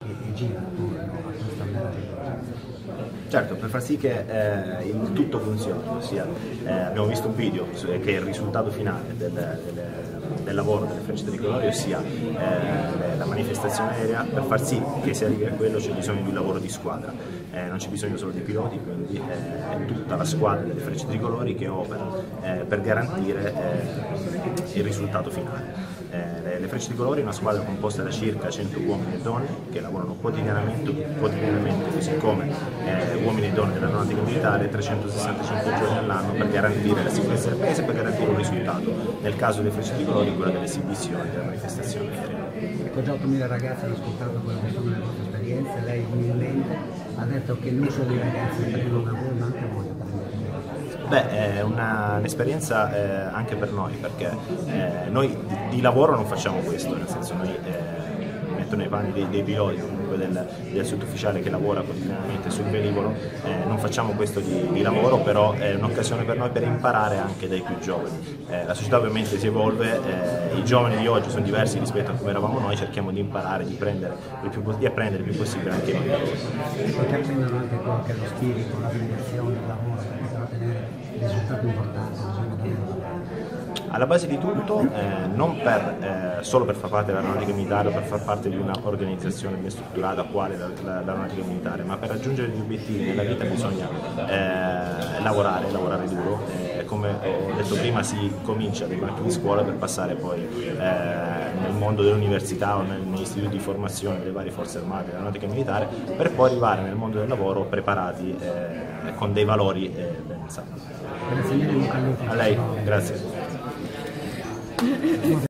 e gira attorno a questa meraviglia. Certo, per far sì che il tutto funzioni, ossia abbiamo visto un video che è il risultato finale del lavoro delle Frecce Tricolori, ossia la manifestazione aerea. Per far sì che si arrivi a quello c'è bisogno di un lavoro di squadra, non c'è bisogno solo dei piloti, quindi è tutta la squadra delle Frecce Tricolori che opera per garantire il risultato finale. Le Frecce Tricolori è una squadra composta da circa 100 uomini e donne che lavorano quotidianamente così come uomini e donne dell'Aeronautica Militare 365 giorni all'anno per garantire la sicurezza del paese e per garantire un risultato. Nel caso delle Frecce Tricolori quella dell'esibizione della manifestazione aerea. Ecco, già 8.000 ragazzi hanno ascoltato quelle che sono le vostre esperienze, lei umilmente ha detto che non solo i ragazzi prendono lavoro ma anche voi. Beh, è un'esperienza anche per noi, perché noi di lavoro non facciamo questo, nel senso noi metto nei panni dei piloti, comunque del sottufficiale che lavora quotidianamente sul velivolo, non facciamo questo di lavoro, però è un'occasione per noi per imparare anche dai più giovani. La società ovviamente si evolve, i giovani di oggi sono diversi rispetto a come eravamo noi, cerchiamo di imparare, di apprendere il più possibile anche noi. Perché apprendono anche quello che è lo spirito, la dedizione, il lavoro, per ottenere risultati importanti, bisogna davvero. Alla base di tutto, non solo per far parte dell'Aeronautica Militare o per far parte di un'organizzazione ben strutturata quale l'Aeronautica Militare, ma per raggiungere gli obiettivi nella vita bisogna lavorare duro. Come ho detto prima, si comincia dai banchi di scuola per passare poi nel mondo dell'università o negli istituti di formazione delle varie forze armate dell'Aeronautica Militare, per poi arrivare nel mondo del lavoro preparati con dei valori ben santi. Grazie mille, A lei, grazie.